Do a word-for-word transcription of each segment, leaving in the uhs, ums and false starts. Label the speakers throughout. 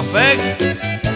Speaker 1: Perfecto.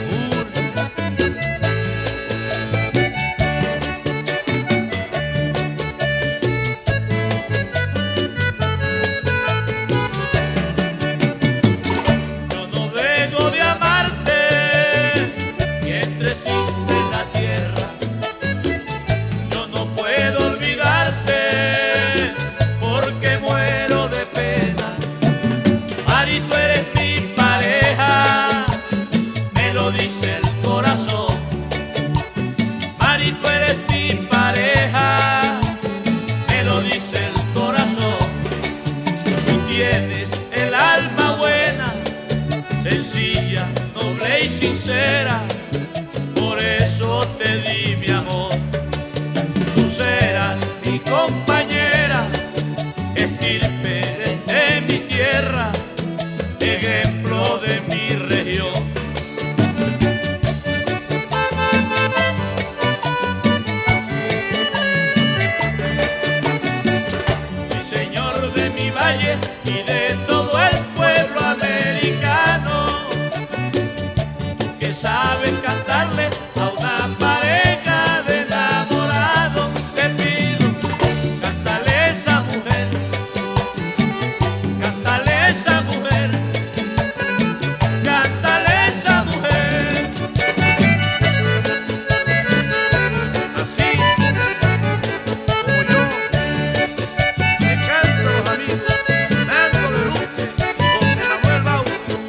Speaker 2: Yo no dejo de amarte mientras existe en la tierra. Yo no puedo olvidarte porque muero de pena. Mari, tú eres mi pareja, me lo dice el corazón. Mari, tú eres mi pareja, me lo dice el corazón. Tú tienes el alma buena, sencilla, noble y sincera, por eso te di mi amor. Tú serás mi compañera, estirpe de mi tierra, ejemplo de mi región. Soy señor de mi valle y de todo el pueblo americano. Tú que sabes cantarle a una pareja de enamorados, te pido, cántale esa mujer, cántale esa mujer, cántale esa mujer. Así como yo le canto a los amigos, Fernando Leluche y José Manuel Bauer.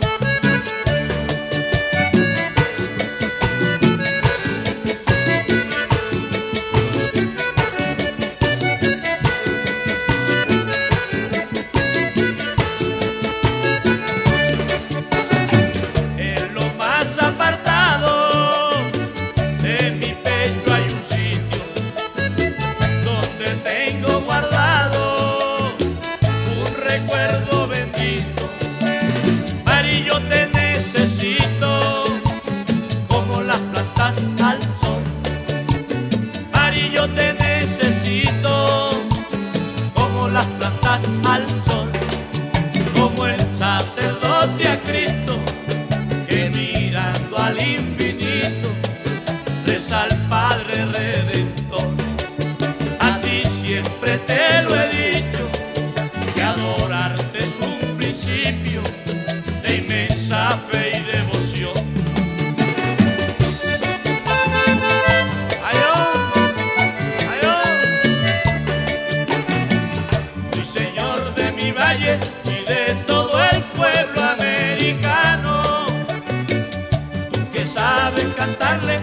Speaker 2: En lo más apartado de mi pecho hay un sitio donde tengo guardado un recuerdo bendito. Mari, yo te necesito como las plantas al sol. Mari, yo te necesito como las plantas al sol, como el sacerdote a Cristo que mirando al infinito reza al Padre Redentor. A ti siempre te lo he dicho, que adorarte es un principio de inmensa fe y devoción. Ay, oh, ay, oh. Soy señor de mi valle y de todo el pueblo americano. Tú que sabes cantarle